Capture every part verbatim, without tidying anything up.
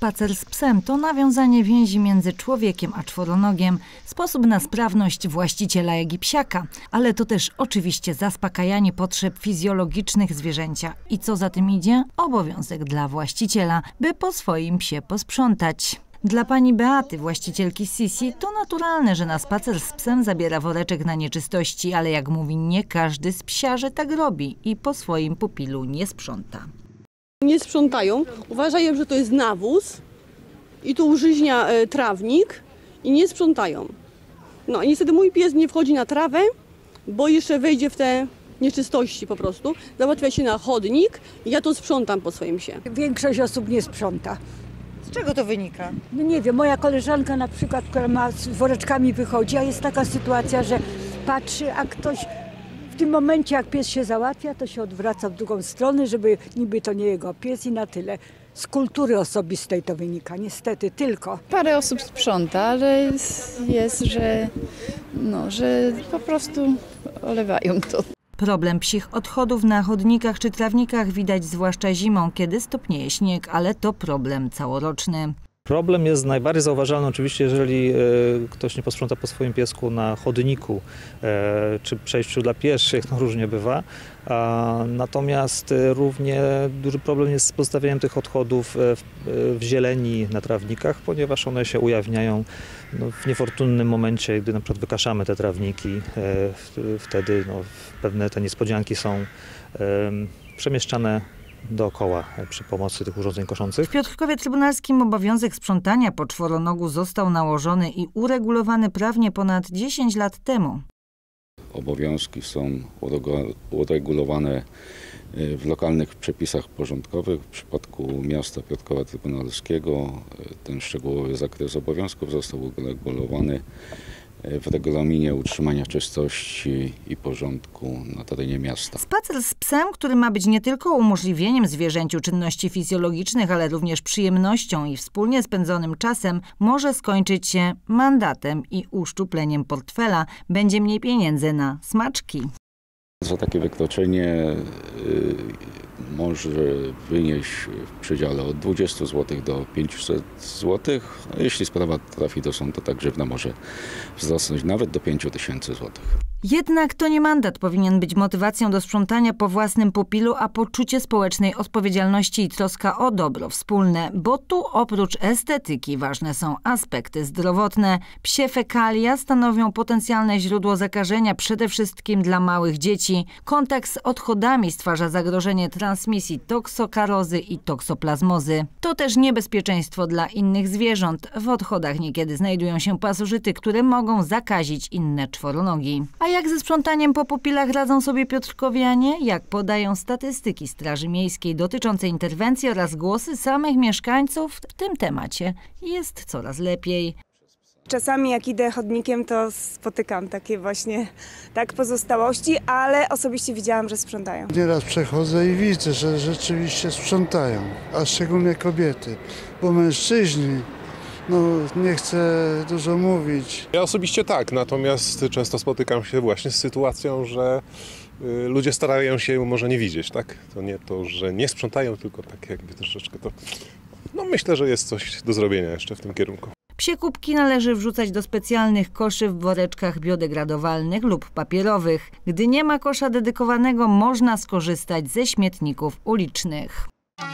Spacer z psem to nawiązanie więzi między człowiekiem a czworonogiem, sposób na sprawność właściciela jak i psiaka, ale to też oczywiście zaspokajanie potrzeb fizjologicznych zwierzęcia. I co za tym idzie? Obowiązek dla właściciela, by po swoim psie posprzątać. Dla pani Beaty, właścicielki Sisi, to naturalne, że na spacer z psem zabiera woreczek na nieczystości, ale jak mówi, nie każdy z psiarzy tak robi i po swoim pupilu nie sprząta. Nie sprzątają, uważają, że to jest nawóz i tu użyźnia e, trawnik i nie sprzątają. No i niestety mój pies nie wchodzi na trawę, bo jeszcze wejdzie w te nieczystości po prostu. Załatwia się na chodnik i ja to sprzątam po swoim psie. Większość osób nie sprząta. Z czego to wynika? No nie wiem, moja koleżanka na przykład, która ma z woreczkami wychodzi, a jest taka sytuacja, że patrzy, a ktoś w tym momencie, jak pies się załatwia, to się odwraca w drugą stronę, żeby niby to nie jego pies i na tyle. Z kultury osobistej to wynika, niestety tylko. Parę osób sprząta, ale jest, że, no, że po prostu olewają to. Problem psich odchodów na chodnikach czy trawnikach widać zwłaszcza zimą, kiedy stopnieje śnieg, ale to problem całoroczny. Problem jest najbardziej zauważalny oczywiście, jeżeli e, ktoś nie posprząta po swoim piesku na chodniku e, czy przejściu dla pieszych, no różnie bywa. A, natomiast e, równie duży problem jest z pozostawieniem tych odchodów w, w zieleni na trawnikach, ponieważ one się ujawniają no, w niefortunnym momencie, gdy na przykład wykaszamy te trawniki. E, w, wtedy no, pewne te niespodzianki są e, przemieszczane dookoła przy pomocy tych urządzeń koszących. W Piotrkowie Trybunalskim obowiązek sprzątania po czworonogu został nałożony i uregulowany prawnie ponad dziesięć lat temu. Obowiązki są uregulowane w lokalnych przepisach porządkowych. W przypadku miasta Piotrkowa Trybunalskiego ten szczegółowy zakres obowiązków został uregulowany w regulaminie utrzymania czystości i porządku na terenie miasta. Spacer z psem, który ma być nie tylko umożliwieniem zwierzęciu czynności fizjologicznych, ale również przyjemnością i wspólnie spędzonym czasem, może skończyć się mandatem i uszczupleniem portfela. Będzie mniej pieniędzy na smaczki. Za takie wykroczenie y, może wynieść w przedziale od dwudziestu złotych do pięciuset złotych. A jeśli sprawa trafi do sądu, to ta grzywna może wzrosnąć nawet do pięciu tysięcy złotych. Jednak to nie mandat powinien być motywacją do sprzątania po własnym pupilu, a poczucie społecznej odpowiedzialności i troska o dobro wspólne, bo tu oprócz estetyki ważne są aspekty zdrowotne. Psie fekalia stanowią potencjalne źródło zakażenia przede wszystkim dla małych dzieci. Kontakt z odchodami stwarza zagrożenie transmisji toksokarozy i toksoplazmozy. To też niebezpieczeństwo dla innych zwierząt. W odchodach niekiedy znajdują się pasożyty, które mogą zakazić inne czworonogi. A jak ze sprzątaniem po pupilach radzą sobie piotrkowianie? Jak podają statystyki Straży Miejskiej dotyczące interwencji oraz głosy samych mieszkańców, w tym temacie jest coraz lepiej. Czasami jak idę chodnikiem, to spotykam takie właśnie tak pozostałości, ale osobiście widziałam, że sprzątają. Nieraz przechodzę i widzę, że rzeczywiście sprzątają, a szczególnie kobiety, bo mężczyźni, no nie chcę dużo mówić. Ja osobiście tak, natomiast często spotykam się właśnie z sytuacją, że y, ludzie starają się może nie widzieć, tak? To nie to, że nie sprzątają, tylko tak jakby troszeczkę to... No myślę, że jest coś do zrobienia jeszcze w tym kierunku. Psie kubki należy wrzucać do specjalnych koszy w woreczkach biodegradowalnych lub papierowych. Gdy nie ma kosza dedykowanego, można skorzystać ze śmietników ulicznych.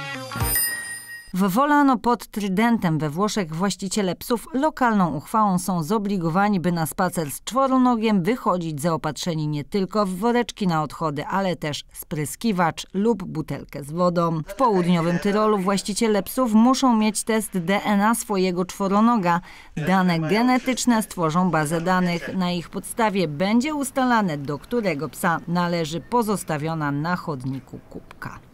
W Volano pod Trydentem we Włoszech właściciele psów lokalną uchwałą są zobligowani, by na spacer z czworonogiem wychodzić zaopatrzeni nie tylko w woreczki na odchody, ale też spryskiwacz lub butelkę z wodą. W południowym Tyrolu właściciele psów muszą mieć test D N A swojego czworonoga. Dane genetyczne stworzą bazę danych. Na ich podstawie będzie ustalane, do którego psa należy pozostawiona na chodniku kubka.